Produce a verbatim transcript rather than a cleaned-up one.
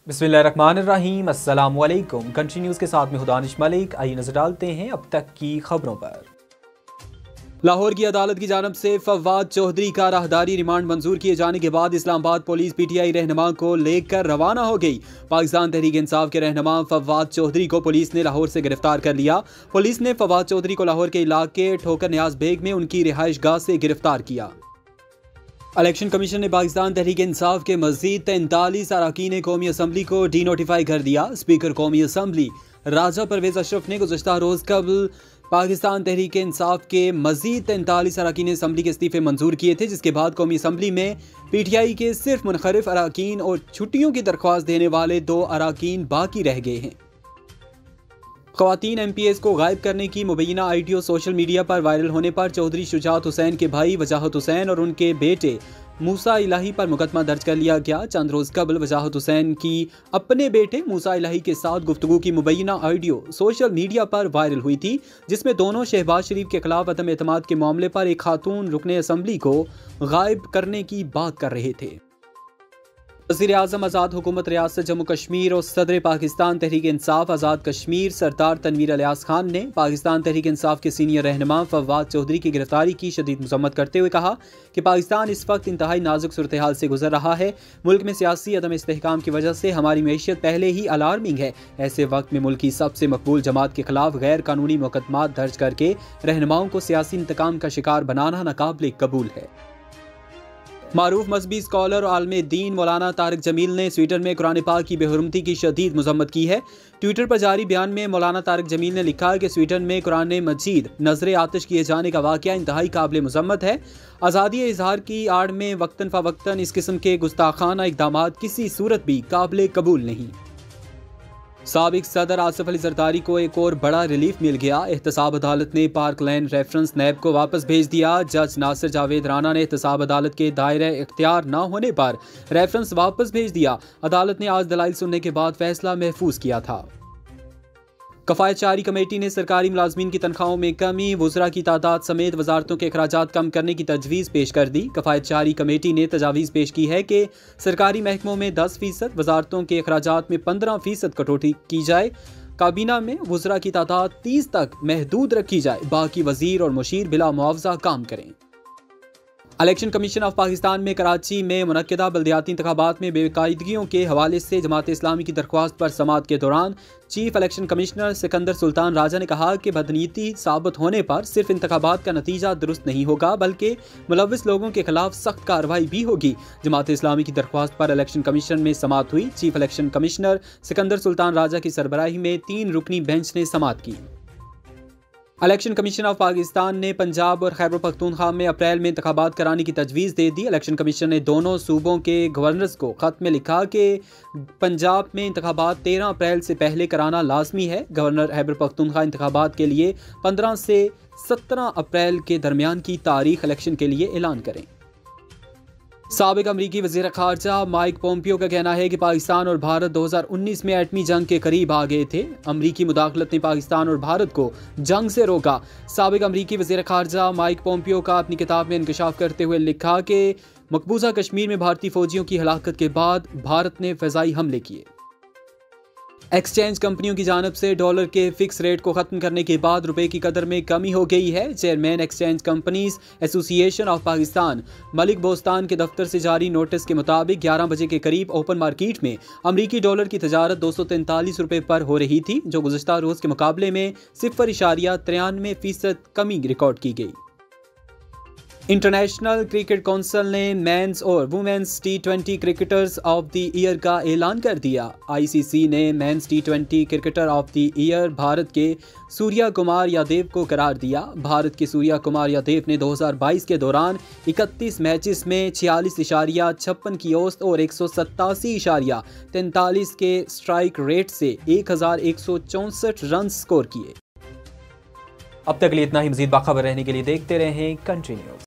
बिस्मिल्लाहिर्रहमानिर्रहीम, अस्सलाम वालेकुम। कंट्री न्यूज़ के साथ में हूं दानिश मलिक। आइए नजर डालते हैं अब तक की खबरों पर। लाहौर की अदालत की जानब से फवाद चौधरी का राहदारी रिमांड मंजूर किए जाने के बाद इस्लामाबाद पुलिस पीटीआई रहनुमा को लेकर रवाना हो गई। पाकिस्तान तहरीक इंसाफ के रहनुमा फवाद चौधरी को पुलिस ने लाहौर से गिरफ्तार कर लिया। पुलिस ने फवाद चौधरी को लाहौर के इलाके ठोकर न्याज बेग में उनकी रिहाइश गाह से गिरफ्तार किया। इलेक्शन कमीशन ने पाकिस्तान तहरीक इंसाफ के मजीद तैंतालीस अरकान कौमी असम्बली को डी नोटिफाई कर दिया। स्पीकर कौमी असम्बली राजा परवेज अशरफ ने गुज़श्ता रोज़ कबल पाकिस्तान तहरीक इंसाफ के मजीद तैंतालीस अरकान असम्बली के इस्तीफ़े मंजूर किए थे, जिसके बाद कौमी असम्बली में पी टी आई के सिर्फ मुनखरिफ अरकान और छुट्टियों की दरख्वास्त देने वाले दो अरकान बाकी रह गए हैं। ख़वातीन एम पी एस को गायब करने की मुबैना आइडियो सोशल मीडिया पर वायरल होने पर चौधरी शुजात हुसैन के भाई वजाहत हुसैन और उनके बेटे मूसा इलाही पर मुकदमा दर्ज कर लिया गया। चंद रोज़ कबल वजाहत हुसैन की अपने बेटे मूसा इलाही के साथ गुफ्तगू की मुबैना आइडियो सोशल मीडिया पर वायरल हुई थी, जिसमें दोनों शहबाज शरीफ के खिलाफ अदम एतमाद के मामले पर एक खातून रुकने असम्बली को गायब करने की बात कर रहे थे। वज़ीर आज़म आज़ाद हुकूमत रियासत जम्मू कश्मीर और सदर पाकिस्तान तहरीक इंसाफ आज़ाद कश्मीर सरदार तनवीर अलियास खान ने पाकिस्तान तहरीक इंसाफ के सीनियर रहनुमा फवाद चौधरी की गिरफ्तारी की शदीद मज़म्मत करते हुए कहा कि पाकिस्तान इस वक्त इंतहाई नाजुक सूरत हाल से गुजर रहा है। मुल्क में सियासी अदम इस्तेहकाम की वजह से हमारी मैशियत पहले ही अलार्मिंग है। ऐसे वक्त में मुल्क की सबसे मकबूल जमात के खिलाफ गैर कानूनी मुकदमात दर्ज करके रहनुमाओं को सियासी इंतकाम का शिकार बनाना नाकाबिल कबूल है। मारूफ मजहबी स्कॉलर और आलम दीन मौलाना तारिक जमील ने स्वीडन में कुरान पाक की बेहुरमती की शदीद मजम्मत की है। ट्विटर पर जारी बयान में मौलाना तारिक जमील ने लिखा कि स्वीडन में कुरान मजीद नजर आतिश किए जाने का वाक़या इंतहाई काबिल मजम्मत है। आज़ादी इजहार की आड़ में वक्तन फ़वक्तन इस किस्म के गुस्ताखाना इक़दामात किसी सूरत भी काबिल कबूल नहीं। साबिक सदर आसिफ अली जरदारी को एक और बड़ा रिलीफ मिल गया। एहतसाब अदालत ने पार्क लैंड रेफरेंस नैब को वापस भेज दिया। जज नासिर जावेद राना ने एहतसाब अदालत के दायरे इख्तियार न होने पर रेफरेंस वापस भेज दिया। अदालत ने आज दलाइल सुनने के बाद फैसला महफूज किया था। कफ़ायत जारी कमेटी ने सरकारी मुलाजमीन की तनख्वाहों में कमी, वज़रा की तादाद समेत वजारतों के अखराजात कम करने की तजवीज़ पेश कर दी। कफ़ायत जारी कमेटी ने तजावीज़ पेश की है कि सरकारी महकमों में दस फीसद, वजारतों के अखराजात में पंद्रह फीसद कटौती की जाए। काबीना में वज़रा की तादाद तीस तक महदूद रखी जाए। बाकी वज़ीर और मुशीर बिला मुआवजा काम करें। इलेक्शन कमीशन ऑफ पाकिस्तान में कराची में मुनक्किदा बल्दियाती इंतखाबात में बेकायदगियों के हवाले से जमात इस्लामी की दरख्वास्त पर समाअत के दौरान chief election commissioner Sikandar Sultan Raja ने कहा कि बदनीति साबित होने पर सिर्फ इंतखाबात का नतीजा दुरुस्त नहीं होगा, बल्कि मुलव्विस लोगों के खिलाफ सख्त कार्रवाई भी होगी। जमात इस्लामी की दरख्वास्त पर इलेक्शन कमीशन में समाअत हुई। Chief election commissioner Sikandar Sultan Raja की सरबराही में तीन रुकनी बेंच ने समाअत की। इलेक्शन कमीशन ऑफ पाकिस्तान ने पंजाब और खैबर पख्तूनख्वा में अप्रैल में इंतखाबात कराने की तजवीज़ दे दी। इलेक्शन कमीशन ने दोनों सूबों के गवर्नर्स को ख़त में लिखा कि पंजाब में इंतखाबात तेरह अप्रैल से पहले कराना लाजमी है। गवर्नर खैबर पख्तूनख्वा इंतखाबात के लिए पंद्रह से सत्रह अप्रैल के दरमियान की तारीख इलेक्शन के लिए ऐलान करें। साबिक अमरीकी वज़ीर ख़ारजा माइक पोम्पियो का कहना है कि पाकिस्तान और भारत दो हज़ार उन्नीस में एटमी जंग के करीब आ गए थे। अमरीकी मुदाखलत ने पाकिस्तान और भारत को जंग से रोका। साबिक अमरीकी वज़ीर ख़ारजा माइक पोम्पियो का अपनी किताब में इंकशाफ करते हुए लिखा कि मकबूजा कश्मीर में भारतीय फौजियों की हलाकत के बाद भारत ने फ़िज़ाई हमले किए। एक्सचेंज कंपनियों की जानब से डॉलर के फिक्स रेट को ख़त्म करने के बाद रुपए की कदर में कमी हो गई है। Chairman exchange companies association of Pakistan Malik Bostan के दफ्तर से जारी नोटिस के मुताबिक ग्यारह बजे के करीब ओपन मार्केट में अमरीकी डॉलर की तजारत दो सौ तैंतालीस रुपये पर हो रही थी, जो गुज़श्ता रोज़ के मुकाबले में सिफर इशारिया तिरानवे फीसद कमी रिकॉर्ड की गई। इंटरनेशनल क्रिकेट काउंसिल ने मेंस और women's T twenty cricketers of the year का ऐलान कर दिया। आईसीसी ने men's T twenty cricketer of the year Bharat के सूर्या कुमार यादव को करार दिया। भारत के सूर्या कुमार यादव ने दो हज़ार बाईस के दौरान इकतीस मैचेस में छियालीस इशारिया छप्पन की औसत और एक सौ सत्तासी इशारिया तैंतालीस के स्ट्राइक रेट से एक हज़ार एक सौ चौंसठ रन स्कोर किए। अब तक लिए इतना ही। मजीद बाखबर रहने के लिए देखते रहें कंट्री न्यूज़।